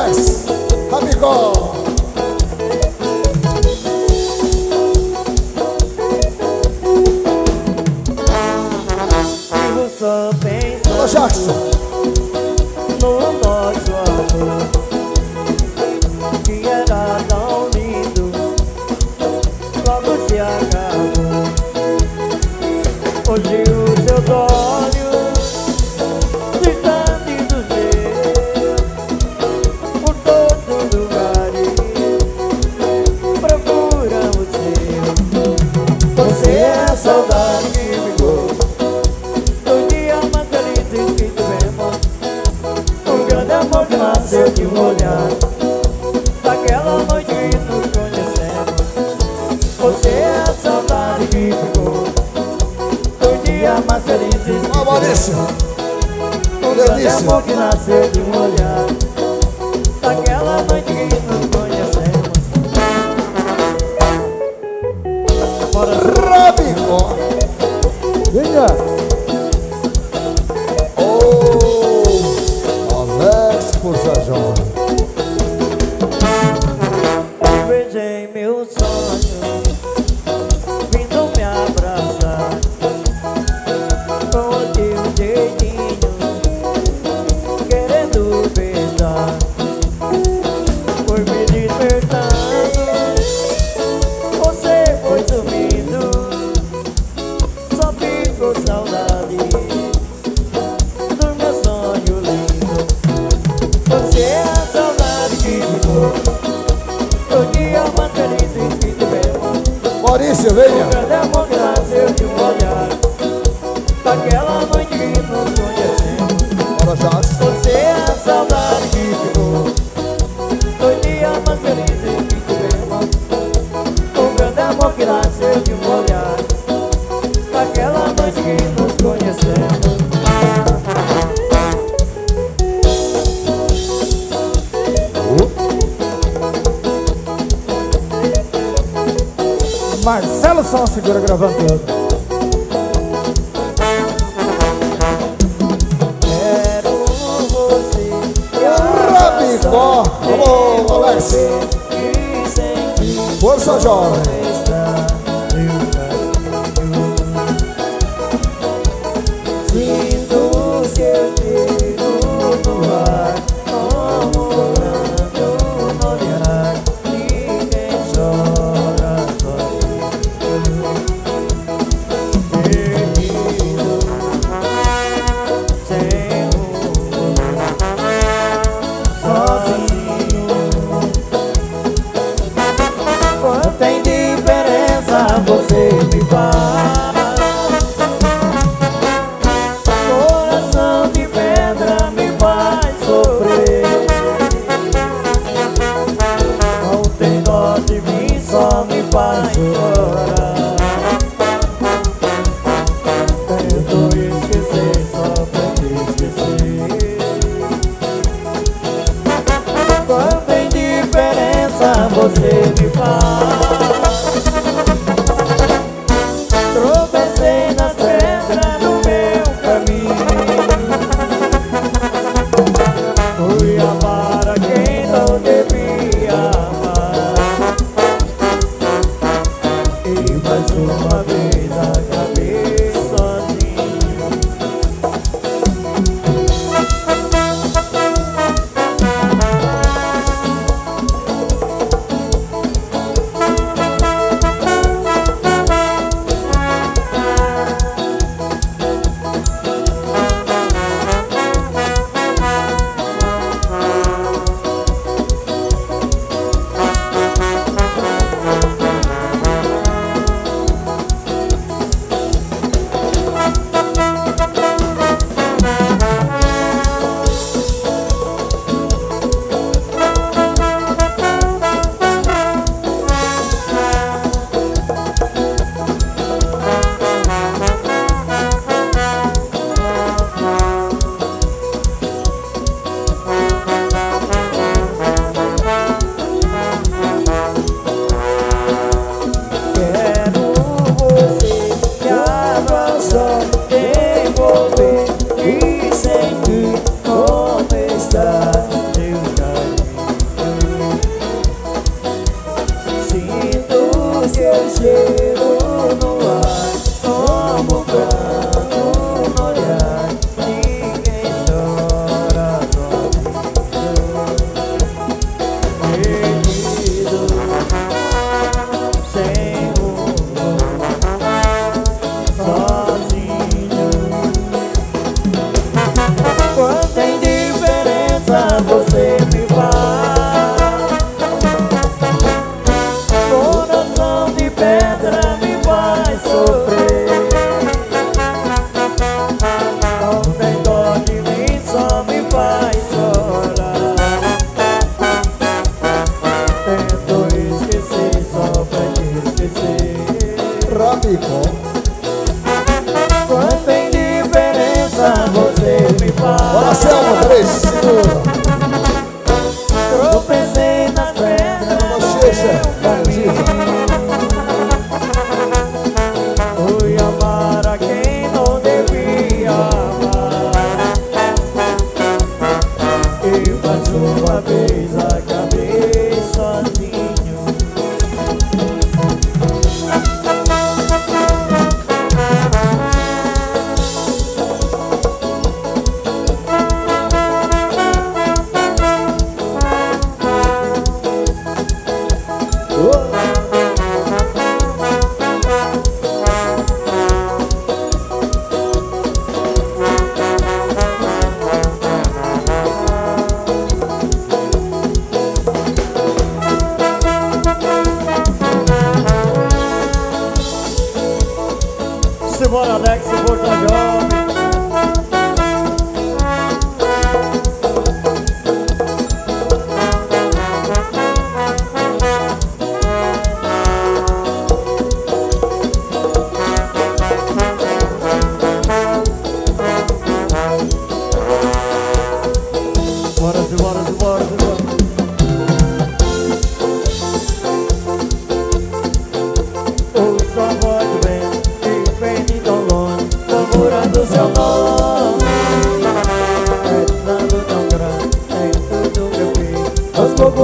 Alex, Rabicó. Só pensa Alô, Jackson. no nosso amor, que era tão lindo, logo se acabou. Hoje os seus olhos distantes dos meus, por todo lugar procuram o seu. Você é a saudade que ficou do dia mais feliz que tivemos, um grande amor que nasceu de um olhar, daquela noite que nos conhecemos. Você é a saudade que ficou do dia mais feliz que tivemos, Maurício. um grande amor que nasceu de um olhar, daquela noite que nos conhecemos. Bora, Rabicó. venha! Alex, força jovem. Beijei meu sonho, vindo me abraçar com o teu jeitinho, querendo beijar. Foi me despertando, você foi sumindo, só ficou saudade do meu sonho lindo. Você é a saudade que ficou do dia mais feliz que tivemos, Maurício, um venha. grande amor que nasceu de um olhar, daquela noite que nos conhecemos. Bora, Jackson. Você é a saudade que ficou do dia mais feliz que tivemos, um grande amor que nasceu de um olhar, daquela noite que nos conhecemos. Marcelo Som segura gravando tudo. Quero você, Rabicó. Alô, Alex. e sem Força jovem. está meu carinho. Sinto seu cheiro no ar, morando no olhar de quem chora sozinho. Perdido, sem rumo, sozinho. Quanta indiferença você me faz, coração de pedra me faz sofrer. Não tem dó de mim, só me faz chorar. Tento esquecer só pra te esquecer. Quanta indiferença você me faz. Tropecei nas pedras no meu caminho, fui amar a quem não devia amar, e mais uma vez acabei sozinho. E sentir como está meu carinho.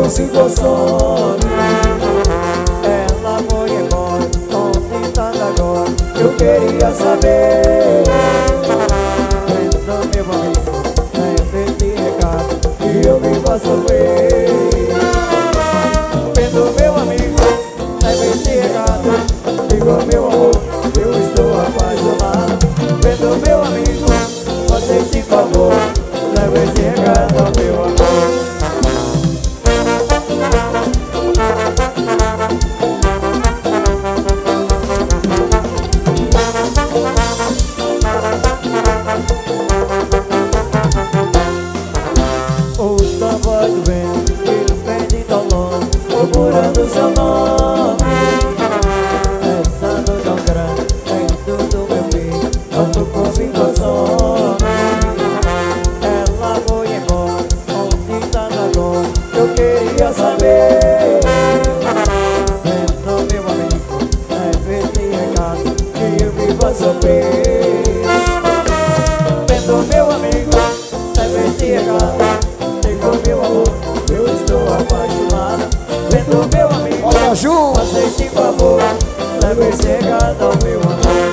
consome. Ela foi embora, onde está agora? Eu queria saber. Então meu amigo, leve esse recado que eu vim pra sofrer. Vendo meu amigo, leve esse recado, digo meu amor, eu estou apaixonado. Vendo meu amigo, faça esse favor, leve esse recado ao meu amor. Procurando seu nome, pensando tão grande em tudo meu filho, tanto corpo consome. Ela foi embora, onde está agora? Eu queria saber. Vendo meu amigo, leve esse recado que eu vim pra sofrer. Vendo meu amigo, leve esse recado, digo meu amor, eu estou apaixonado. Vendo meu amigo, faça esse favor, leve esse recado ao meu amor.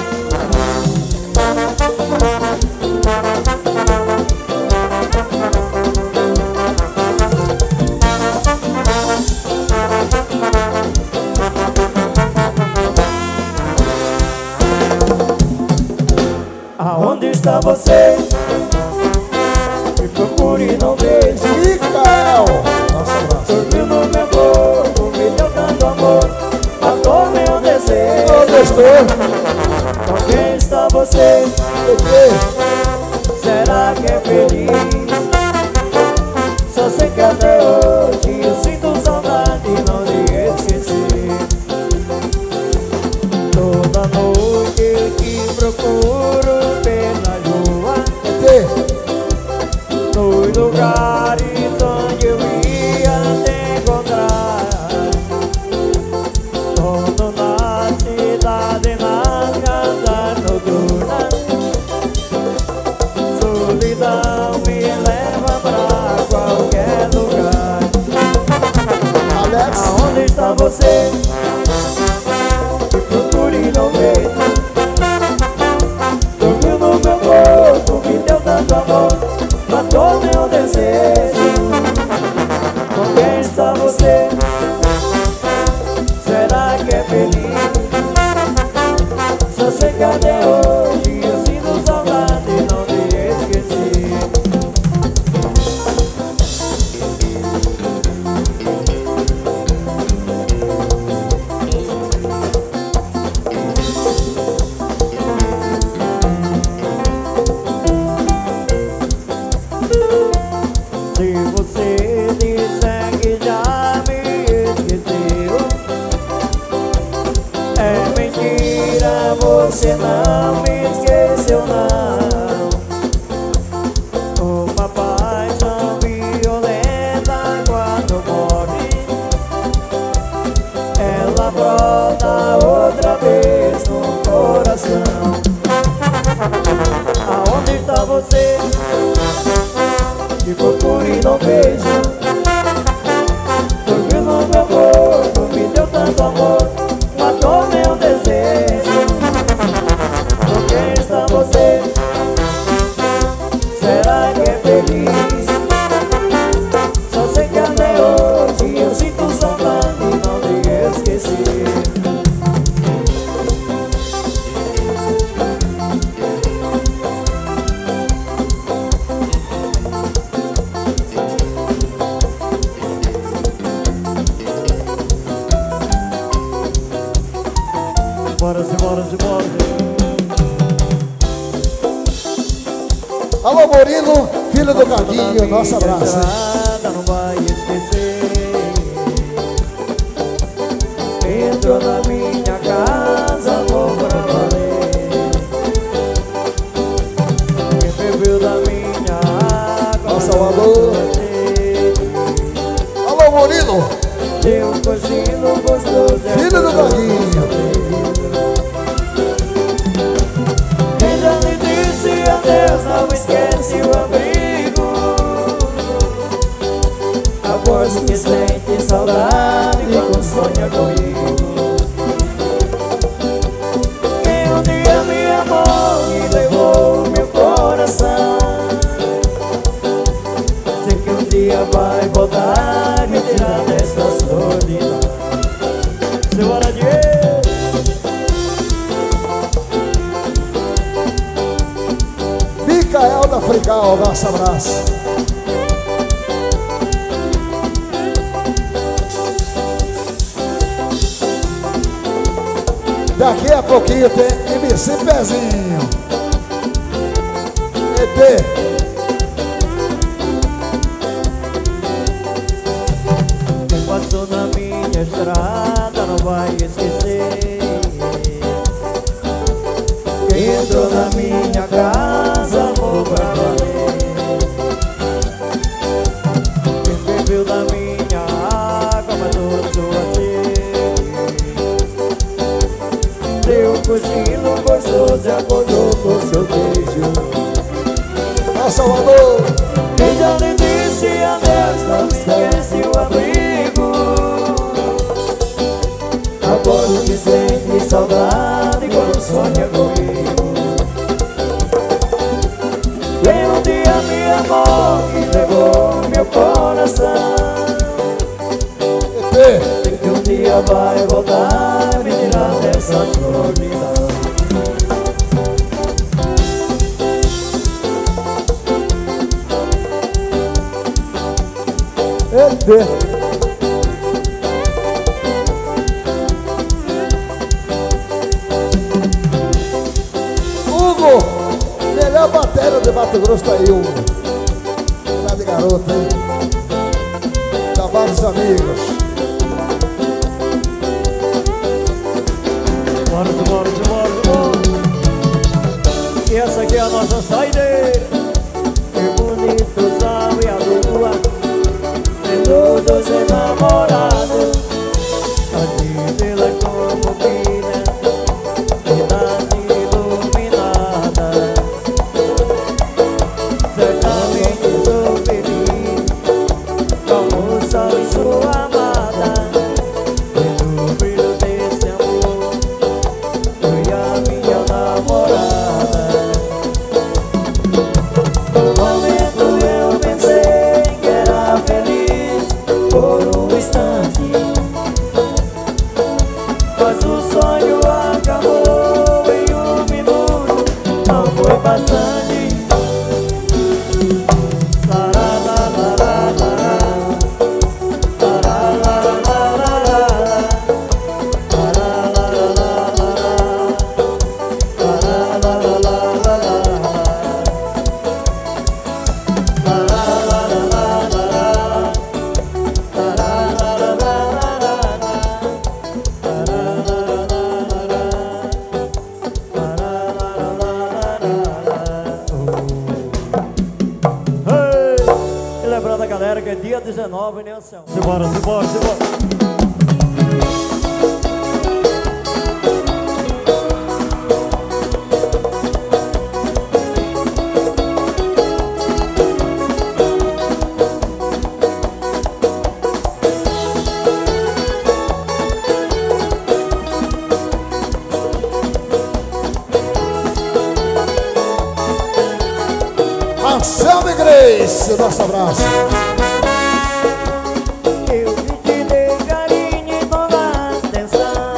Aonde está você? Me procure e não vejo. Micael, nossa abraço. Dormiu no meu corpo, me deu tanto amor, matou meu desejo. Onde estou? Com quem está você? Será que é feliz? Só sei que até hoje eu sinto saudade e não lhe esqueci. Toda noite eu te procuro pela lua, nos lugares onde eu ia te encontrar. Todo na cidade, nas casas noturnas, solidão me leva pra qualquer lugar. Alex, Aonde está você? Me procure e não vejo. Dormiu no meu corpo, me deu tanto amor, matou meu desejo. Com quem está você? Será que é feliz? Só sei que até hoje eu sinto saudade e não te esqueci. Se você disser que já me esqueceu, é mentira, você não me esqueceu não. Uma paixão violenta quando morre, ela brota outra vez no coração. Aonde está você? Me procure e não vejo. Dormiu no meu corpo, me deu tanto amor, matou meu desejo. Com quem está você? Será que é feliz? Só sei que até hoje eu sinto saudade e não te esqueci. Bora, bora, bora. alô Murilo, filho do Gaguinho, nosso abraço. Não vai esquecer. Entrou na minha casa, vou pra valer. Quem bebeu da minha água, Nossa, alô. Alô Murilo, deu um cochilo gostoso, filho do Gaguinho. Quem já me disse adeus, não esquece o amigo. Após que sente saudade quando sonha comigo. Quem um dia me amou e levou meu coração, sei que um dia vai voltar e me tirar dessa solidão. Senhora de Micael da Frigal, nosso abraço. Daqui a pouquinho tem MC Pezinho. ET. Quem passou na minha estrada não vai esquecer. Quem entrou na minha casa amou pra valer. Quem bebeu da minha água matou sua sede. Deu um cochilo gostoso e acordou com seu beijo. Nossa, Salvador. Quem já lhe disse adeus não esquece o abrigo. Agora que sente saudade quando sonha comigo. Quem um dia me amou e levou meu coração, ET. sei que um dia vai voltar e me tirar dessa solidão. ET. Hugo, melhor bateria de Mato Grosso tá aí, Hugo. Tá de garoto, hein? Tá vários amigos. Bora, bora, bora, bora. E essa aqui é a nossa saideira. Que bonito o sol e a lua, vendo dois enamorados. A vila como brilha, cidade iluminada. Certamente sou feliz, como o sol e sua amada. Vendo o brilho desse amor, eu e a minha namorada. No momento eu pensei que era feliz por um instante, mas o sonho acabou em um minuto, não foi bastante. E lembrando a galera que é dia 19, né, Anselmo? Simbora, simbora, simbora. Anselmo e Grace, nosso abraço. Eu te dei carinho e toda atenção,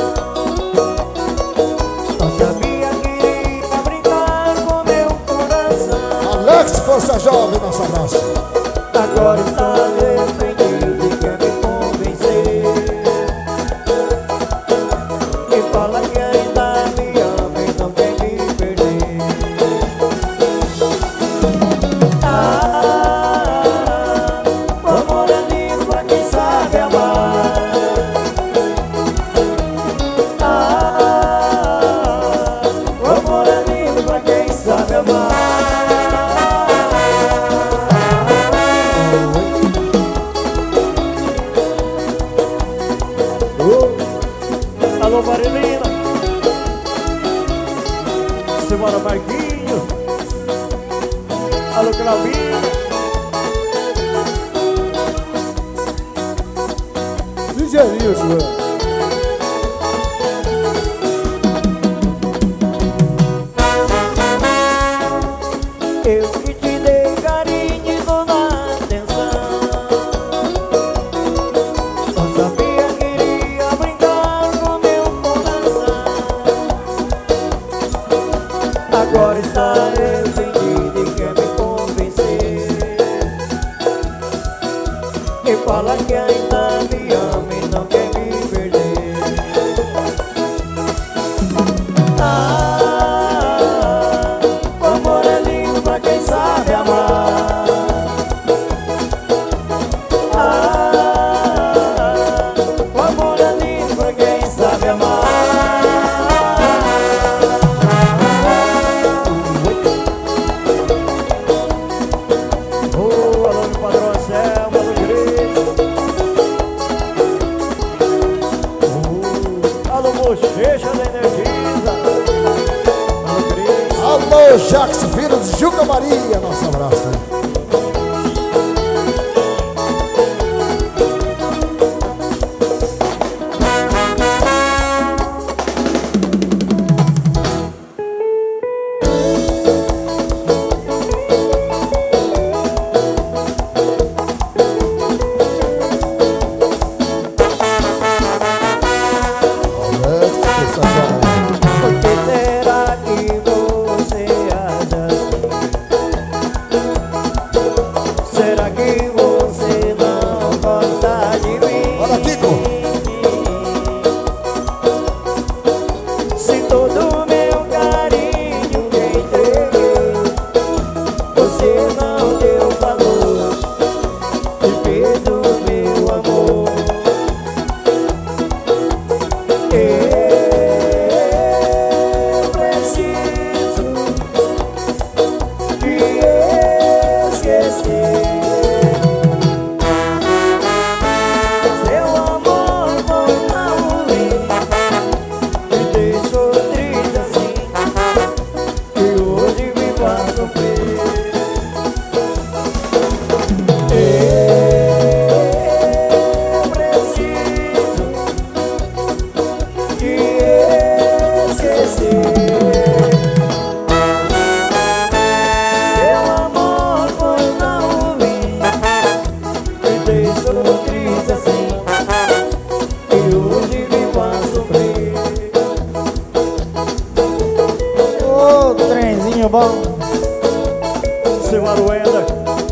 não sabia que iria brincar com meu coração. Alex Força Jovem, nosso abraço. Agora está defendido e quer me convencer, e fala que ainda me ama e não quer me perder. Amor é lindo pra quem sabe amar. Amor é lindo pra quem sabe amar. Alô, Marilina. Simbora, Marquinhos. Alô, Claudinho. DJ Nilson. Eu que te dei carinho e toda atenção, não sabia que iria brincar com meu coração. Agora está arrependido e quer me convencer, e fala que ainda me ama e não quer me perder. O amor é lindo pra quem sabe amar. O amor é lindo pra quem sabe amar. Alô, meu padrão Anselmo, alô, Gris. Alô, Bochecha da Energisa. Alô, Gris. Alô, Jackson, filho de Juca Maria. Nosso abraço, hein? Por que será que você age assim? Será que você não gosta de mim? Olha, Kiko. Se todo meu carinho te entreguei, você não deu valor e fez o meu amor. Eu preciso te esquecer. Seu amor foi tão ruim, me deixou triste assim, e hoje me faz sofrer. Eu preciso te esquecer. Seu amor foi tão ruim, me deixou triste assim, e hoje me faz sofrer. Ô, trenzinho bom. Seu Aruenda.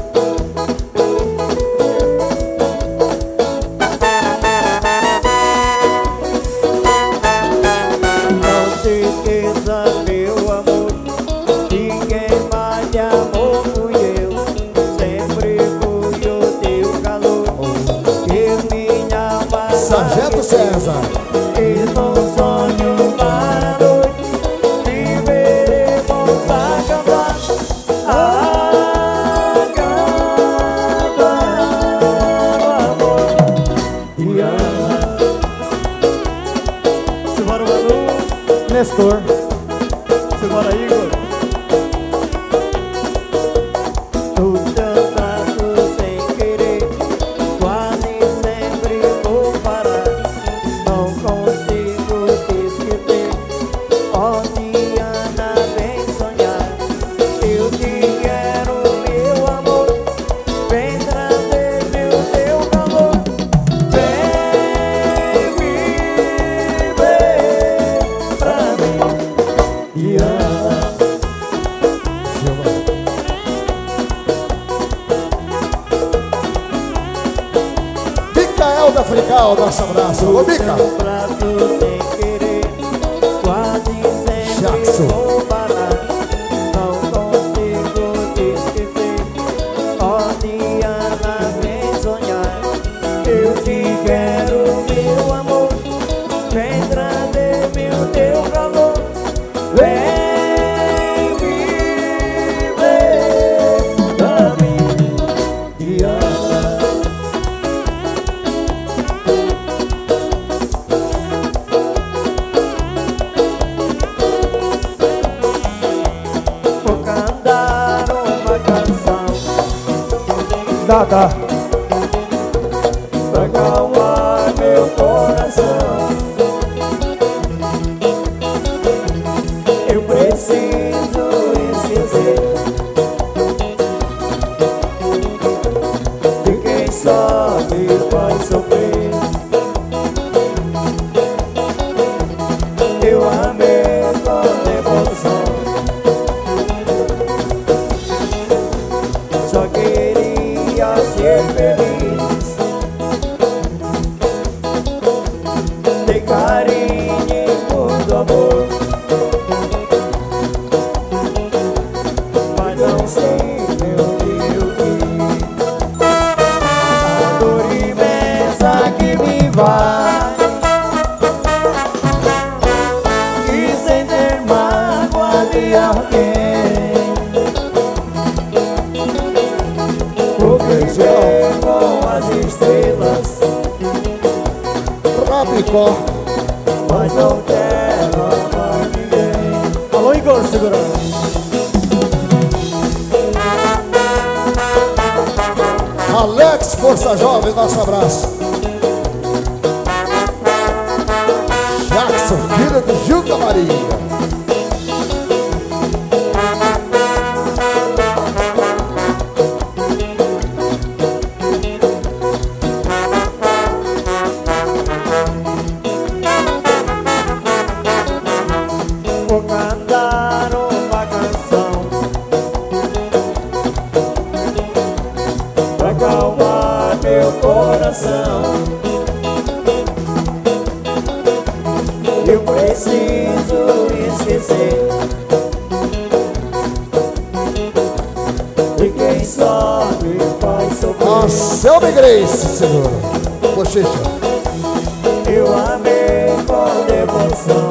Não se esqueça, meu amor, de quem mais te amou fui eu. Sempre fui o teu calor, que minha alma Sargento César. e num sonho para a noite viveremos a cantar. Acabar o amor e amar. Simbora, Manu. Nestor. Simbora, Igor. Os teus braços sem querer, quase sempre vou parar. Não consigo te esquecer. Ó, Diana, vem sonhar. Eu te quero, meu amor. Vem trazer meu teu calor. Vem viver pra mim, Diana. Micael da Frical, nosso abraço. Ô, Mica. Teus braços sem querer, quase sempre Jackson. vou parar. Não consigo te esquecer. Ó, Diana, vem sonhar. Eu te quero, meu amor. Vem trazer meu teu calor. Vem viver pra mim, Diana. Vou cantar uma canção Dá. pra acalmar meu coração. Eu preciso esquecer de quem só me faz sofrer. Eu amei com devoção, só queria ser feliz. Dei carinho e muito amor, mas não sei o que eu quis. A dor imensa que me vai, e sem ter mágoa de alguém, vou viver com as estrelas, Rabicó. mas não quero amar ninguém. Alô, Igor, segurando. Alex, Força Jovem, nosso abraço. Jackson, filho de Gilda Maria. Vou cantar uma canção pra acalmar meu coração. Eu preciso esquecer de quem só me faz sofrer. Anselmo Grace, segura. Bochecha. Eu amei com devoção,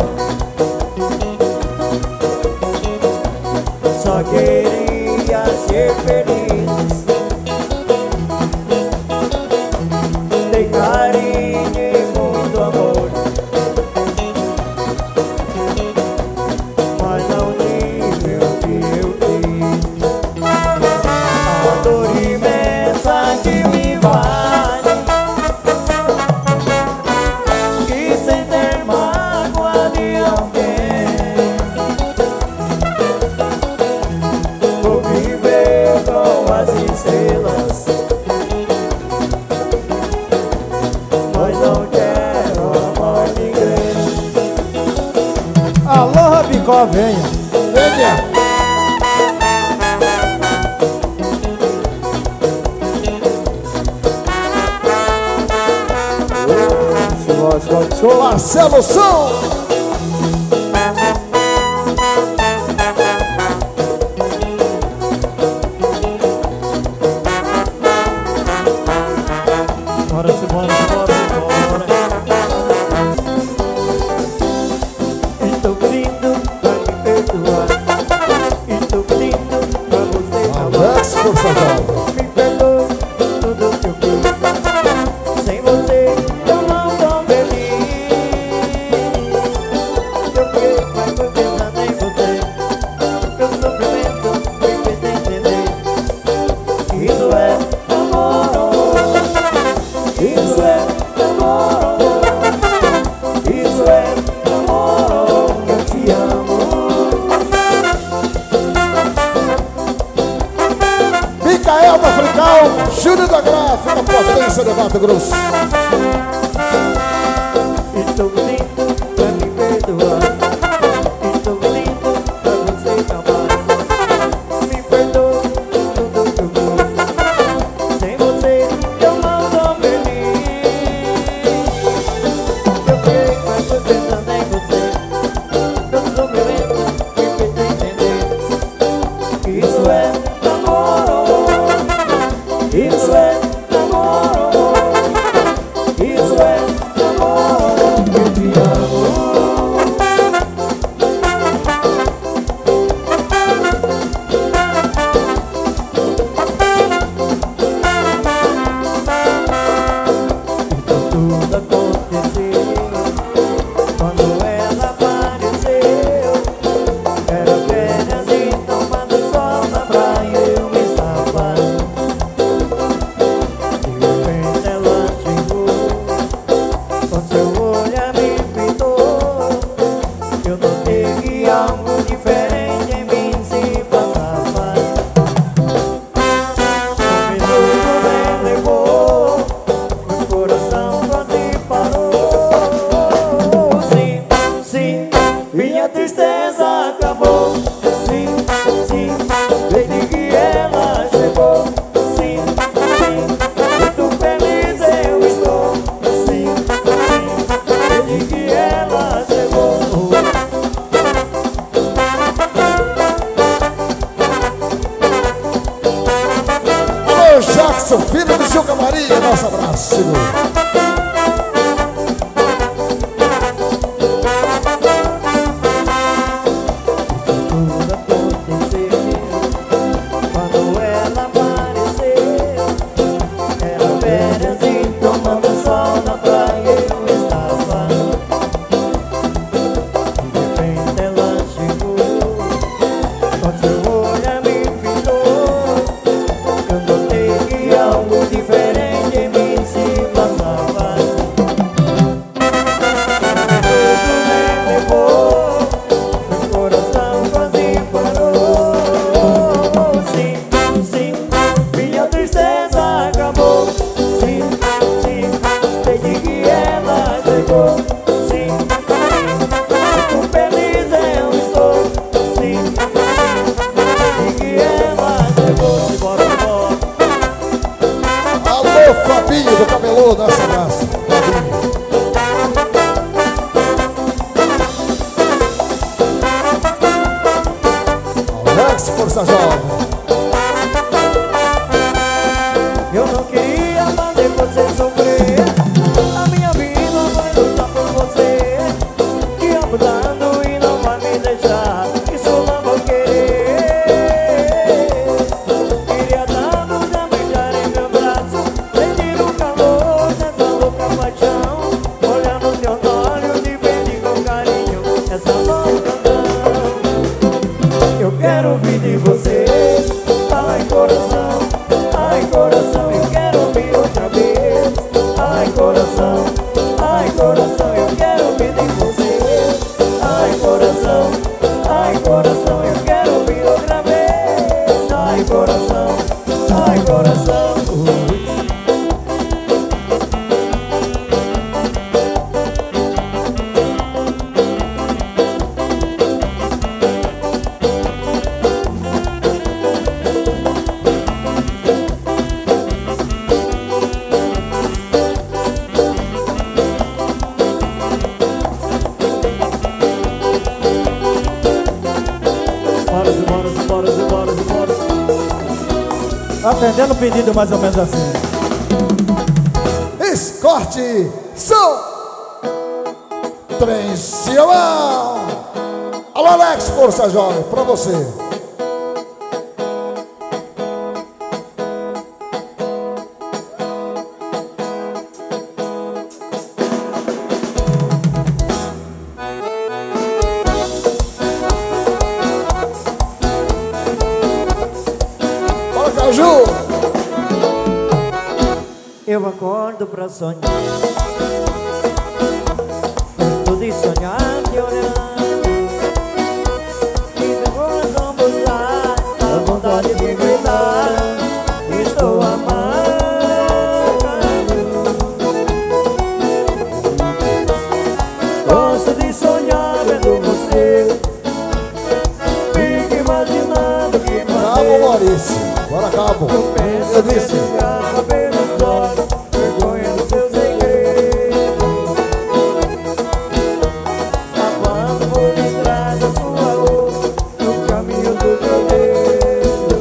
só queria ser feliz. Dei carinho e muito amor, mas não tive o que eu quis. A dor imensa que me vai, e sem ter mágoa de alguém, vou viver com as estrelas, mas não quero amar ninguém. Alô, Rabicó, venha. Venha. Marcelo São. Bora, bora, bora, bora. Estou pedindo pra me perdoar, estou pedindo pra você amar. Alex, Força Jovem. Me perdoe por tudo que eu fiz, sem você eu não tô feliz. Eu fiquei mais pensando em você, meu sofrimento me fez entender. Isso é amor, isso é amor, isso é amor, eu te amo. Micael da Frical, Júnior da Gráfica, Potência de Mato Grosso. Estou pedindo pra me perdoar, estou pedindo pra você amar. Me perdoe por tudo que eu fiz, sem você eu não tô feliz. Eu fiquei mais pensando em você, meu sofrimento me fez entender. Isso é amor, isso é amor, isso é Alô, Jackson, filho do Juca Maria, nosso abraço, segura. Fabinho do Cabelô, nossa graça. Alex, força jovem. Eu não queria fazer você sofrer. A minha vida vai lutar por você. Te abusando e não vai me deixar. Isso não vou querer. Queria tanto te beijar em meu braço, sentir o calor dessa louca paixão. Olhar nos teus olhos, te pedir com carinho essa louca canção. Eu quero ouvir de você. Ai, coração, ai, coração, eu quero ouvir outra vez. Ai, coração, eu quero ouvir de você. Ai, coração, eu quero ouvir outra vez. Ai, coração, ai, coração. Atendendo o pedido mais ou menos assim. Escorte, som, Trencião. Alô, Alex, força jovem, pra você. Caju. Eu acordo pra sonhar, gosto de sonhar te olhando, e meu coração pulsar, a vontade de gritar, estou amando. Gosto de sonhar vendo você, fico imaginando o que fazer. Cabo, Maurício, agora acabo. Eu penso disse. pelos olhos, vergonha do seu segredo. Amando por detrás da sua roupa, no caminho do teu dedo.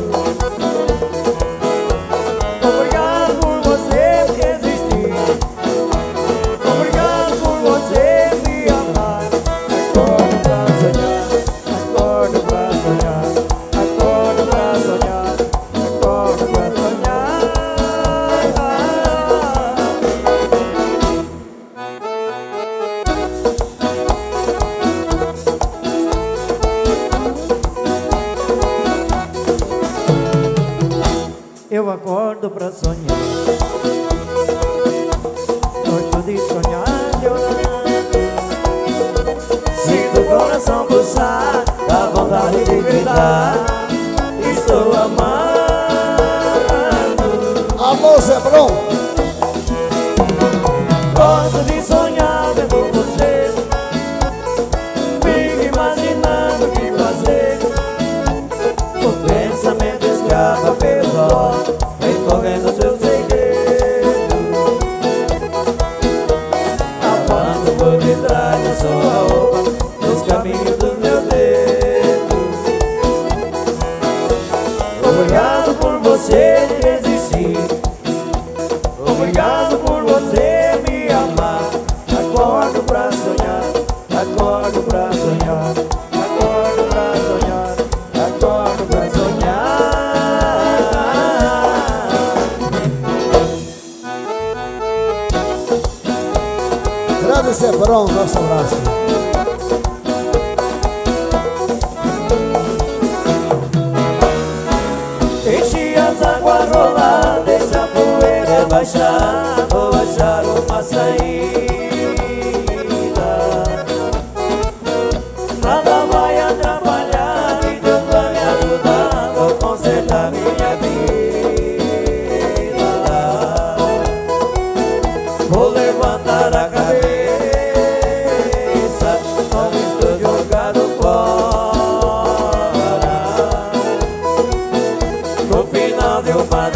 Obrigado por você existir, obrigado por você me amar. Acordo pra sonhar, acordo pra sonhar, acordo pra sonhar, acordo pra sonhar. Eu acordo pra sonhar, gosto de sonhar de orar. Sinto o coração pulsar, dá vontade de gritar, estou amando. Alô, Zebrão. Gosto de sonhar vendo você, fico imaginando o que fazer. O pensamento escapa pelos olhos, recorrendo seu segredo. Amando por detrás da sua roupa, nos caminhos do meu dedo. Obrigado por você existir, do Zebrão, nosso abraço. Enche as águas rolar, deixa a poeira baixar. Vou achar uma saída. Nada vai atrapalhar e Deus vai me ajudar. Vou consertar minha vida. Vou levantar a cabeça, não estou jogado fora. No final de uma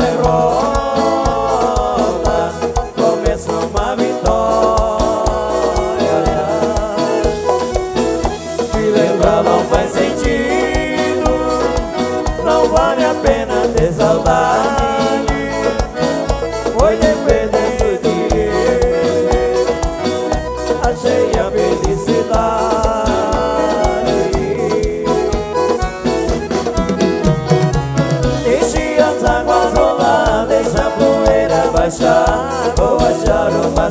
derrota, começa uma vitória. Se lembrar não faz sentido, não vale a pena ter saudade. Foi dependendo de achei a felicidade. Enche as águas rolar, deixa a poeira baixar. Vou achar uma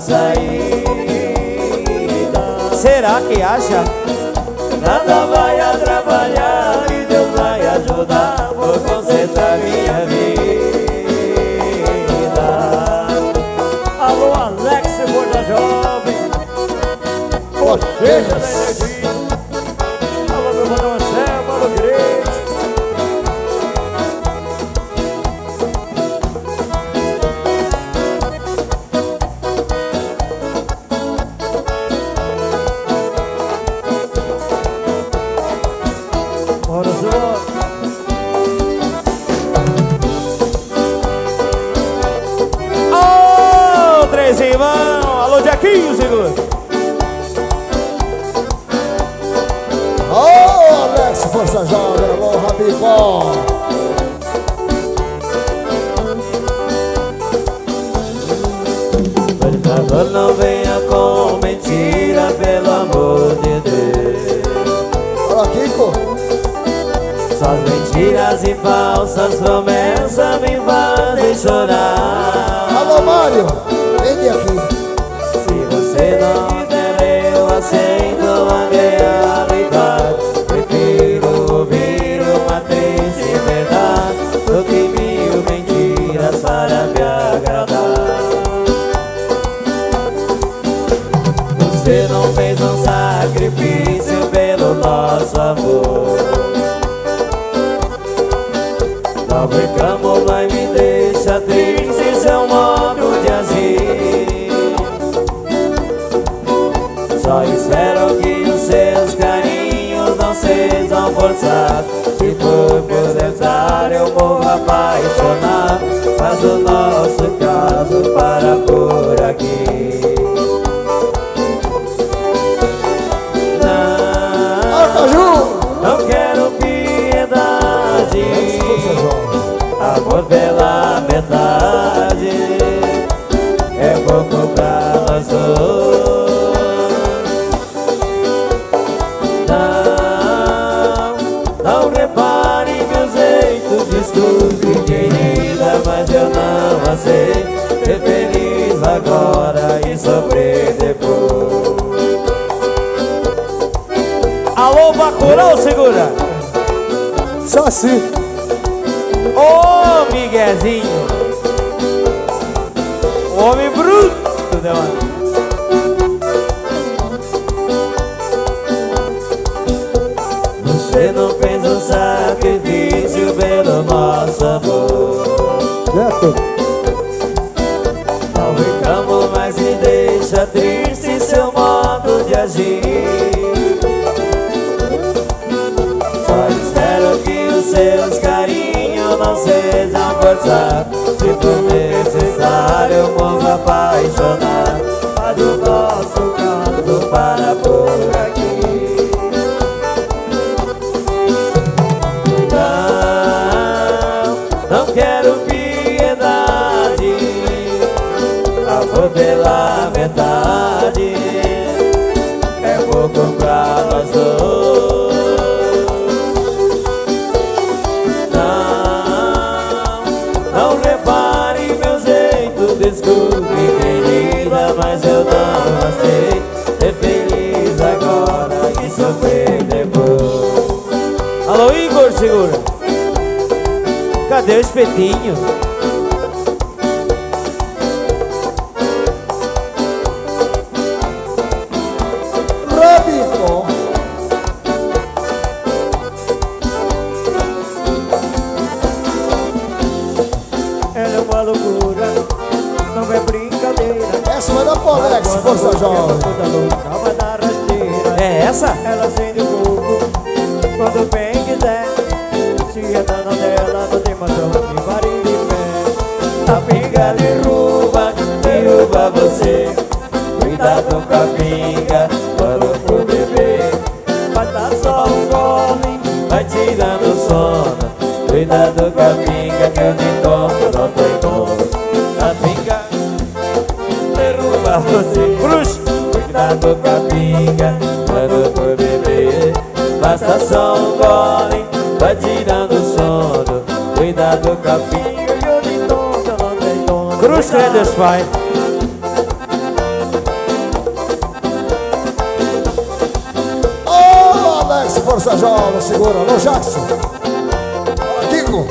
saída. Será que acha? Nada vai atrapalhar e Deus vai ajudar. Vou consertar minha vida. Alô, Alex, Borda Jovem. Bochecha da energia. Alô, meu mano Marcelo, alô, Grace. Bora, Zó. Ô, três irmãos. Alô, Jaquinho, segura. Ô, Alex, Força Jovem, alô, Rabicó. Por favor, não venha com mentira, pelo amor de Deus. Olha, Kiko. Suas mentiras e falsas promessas me fazem chorar. Alô, Mário, vem aqui. Se você não quiser, eu aceito a realidade. Prefiro ouvir uma triste verdade do que 1000 mentiras para me agradar. Você não fez um sacrifício pelo nosso amor. Não brincamos, mas me deixa triste seu modo de agir. Só espero que os seus carinhos não sejam forçados. Se for por tentar, eu morro apaixonado. Mas o nosso caso para por aqui. Não quero piedade, amor pela metade, é pouco pra nós dois. Não repare meu jeito, desculpe querida, mas eu não aceito ser feliz agora e sofrer depois. Alô, Bacurau, segura. Só assim. Ô, Miguezinho. Homem bruto, né, mano? Você não fez um sacrifício pelo nosso amor. Neto. Não brincamos, mas me deixa triste seu modo de agir. Só espero que os seus carinhos não sejam forçados. Se for necessário, eu morro apaixonado. Faz o nosso canto para por aqui. Não quero piedade, amor pela metade, é pouco pra nós dois. Não repare meu jeito, desculpe querida, mas eu não aceito espetinho. Rabicó. Ela é uma loucura, não é brincadeira. Essa vai dar Polex, força jovem. Calma da rasteira. É essa? Ela acende o fogo quando bem quiser. Se é dona dela, não tem maçã de marido de pé. A pinga derruba você. Cuidado com a pinga quando for beber. Vai dar só um gole, Vai tirando o sono. Cuidado com a pinga que eu te tomo, não tem como. A pinga derruba você. Cruz! Cuidado com a pinga quando for beber. Basta só um gole, vai tirando o sono. Cuidado com a pinga que eu te tomo, não tem como. Cruz, crê Deus Pai. Ô, Alex, força jovem, segura. Alô, Jackson. Fala, Kiko.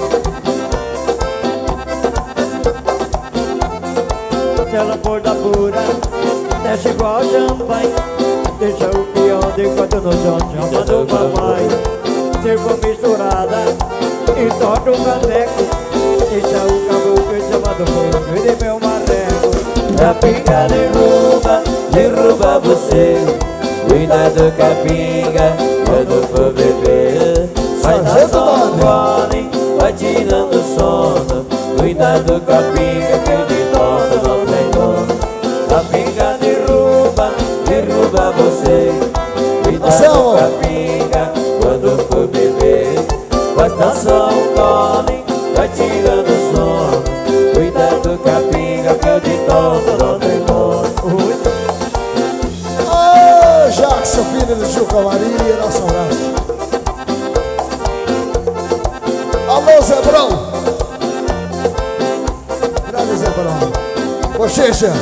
se ela for da pura, desce igual champanhe. Deixa o peão de quatro no chão, chama do papai. Se for misturada, e toca o caneco. Deixa o caboclo chamado fogo e de meu marreco. A pinga derruba você. Cuidado com a pinga quando for beber. Vai dar só um gole, vai tirando o sono. Cuidado com a pinga que eu te tomo, não tem dono. A pinga derruba você. Cuidado com a pinga quando for beber. Basta só um gole, vai tirando o sono. Cuidado com a pinga que eu te tomo, não tem dono. Ô, Jackson, filho do Juca Maria, nosso abraço. Alô, Zebrão. Grande Zebrão. Bochecha.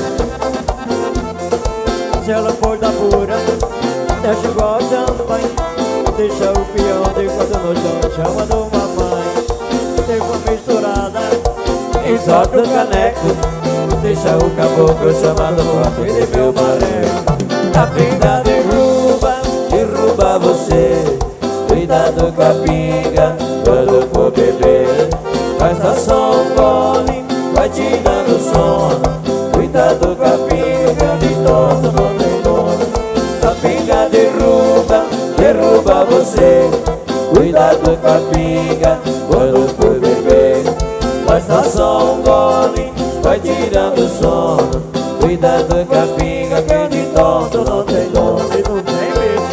Se ela for da pura, desce igual champanhe. Deixa o peão de quatro no chão, chama do mamãe. Se for misturada, Entorta o caneco. Deixa o caboclo chamado fogo e de meu marreco. A pinga derruba você. Cuidado com a pinga quando for beber. Basta só um gole, vai te dando sono. Cuidado com a pinga que eu te tomo, não tem dono. A pinga derruba você. Cuidado com a pinga quando for beber. Basta só um gole, vai tirando o sono. Cuidado com a pinga que eu te tomo, não tem dono. e não tem medo.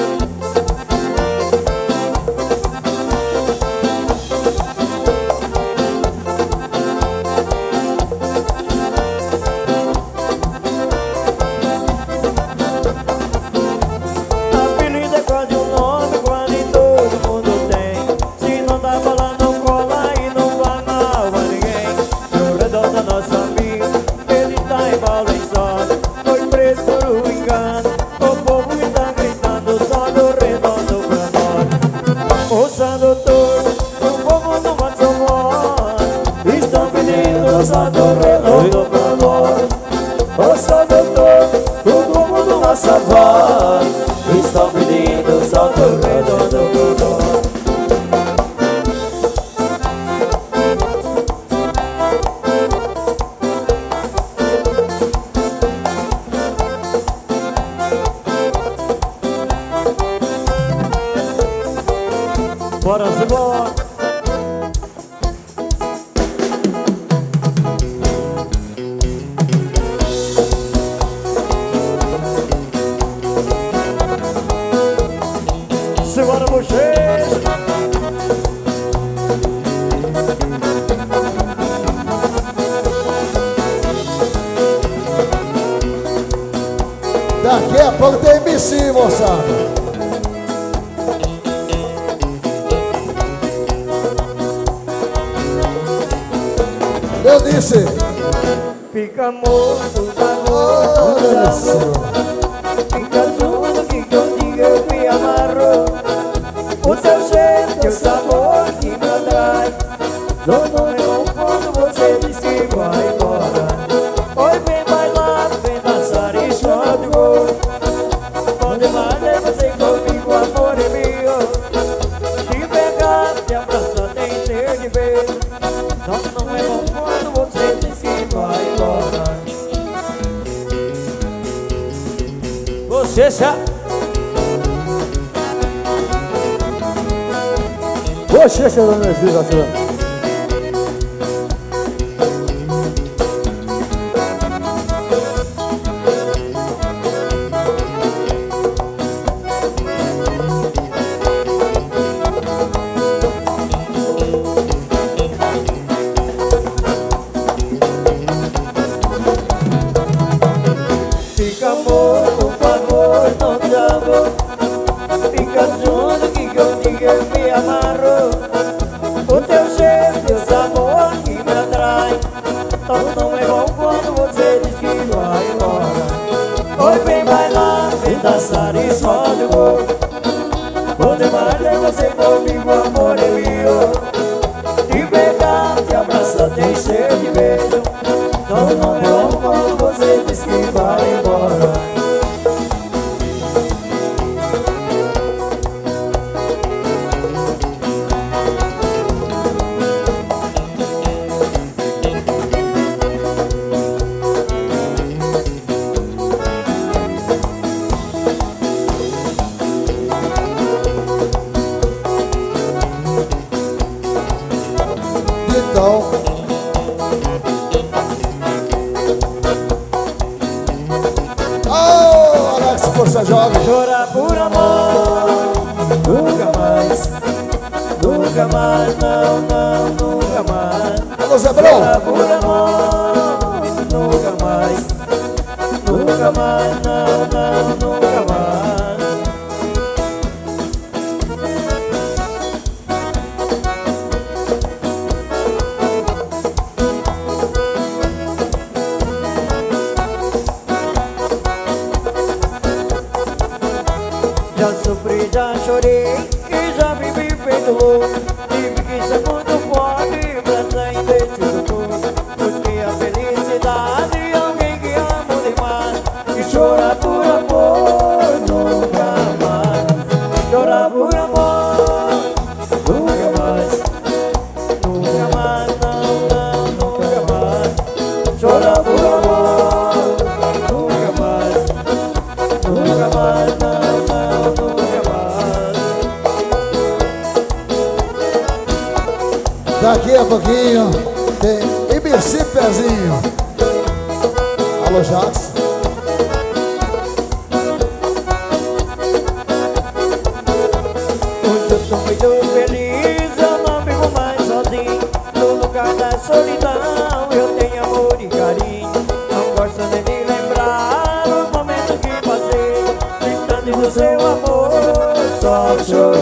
Apelido é quase um nome, quase todo mundo tem. Se não tá falando, não cola e não vai mal a ninguém. No redor da nossa amiga, ele tá em Valençosa. Foi preso por um engano, o povo está gritando só no redondo pra nós. Ouça, doutor, o povo não vai salvar. Estão pedindo só do redondo pra nós. Ouça, doutor, o povo não vai salvar. Estão pedindo só do redondo pro nós. Bora, Simão! Simbora, Bochecha! Daqui a pouco tem MC, moçada. Eu disse. Fica morto da Olha gota. só. Fica tudo que contigo eu me amarro. O seu jeito, o sabor que me atrai. Todo disse que vai embora. Oi, vem bailar, vem dançar e chora de gol. Onde mais é você comigo, amor é meu. Te pegar, te abraçar, tem cheiro de beijo. Não é bom quando você diz que vai embora. Você sabe. Bochecha da minha filha, senhora. Fica amor, por favor, não te amo. Fica junto que eu diga me amarro. O teu cheiro, teu sabor que me atrai. Não é bom quando você diz que vai embora. Oi, vem bailar, vem dançar e só de gol. Onde mais é você comigo, amor é meu. Te pegar, te abraçar, tem cheiro de beijo. Não é bom quando você diz que vai embora. Então, oh, Alex, força jovem. Chorar por amor, nunca mais. Nunca mais, não, não, nunca mais. Alô, Zebrão. Chorar por amor, nunca mais. Nunca mais, não, não, nunca mais. Já sofri, já chorei e já vivi feito louco. Tive que ser muito forte pra sair desse tudo. Busquei a felicidade e alguém que amo demais. E chorar por amor nunca mais. Chorar por amor nunca mais. Nunca mais, não, não, nunca mais. Chorar por amor nunca mais. Nunca mais, não. Daqui a pouquinho tem IBC Pezinho. Alô, Jackson. Hoje eu sou muito feliz, eu não vivo mais sozinho. No lugar da solidão eu tenho amor e carinho. Não gosto nem de lembrar os momentos que passei. Brincando do seu amor, só choro.